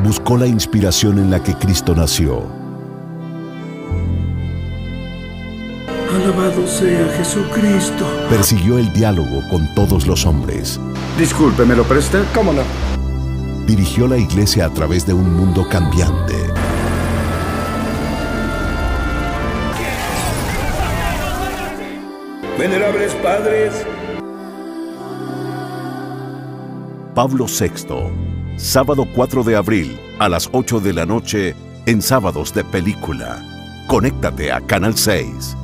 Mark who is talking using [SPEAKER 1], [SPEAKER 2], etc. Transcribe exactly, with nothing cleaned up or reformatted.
[SPEAKER 1] buscó la inspiración en la que Cristo nació.
[SPEAKER 2] Alabado sea Jesucristo.
[SPEAKER 1] Persiguió el diálogo con todos los hombres.
[SPEAKER 3] Disculpe, ¿me lo presta?
[SPEAKER 2] ¿Cómo no?
[SPEAKER 1] Dirigió la iglesia a través de un mundo cambiante.
[SPEAKER 2] Venerables padres.
[SPEAKER 1] Pablo sexto, sábado cuatro de abril a las ocho de la noche en Sábados de Película. Conéctate a Canal seis.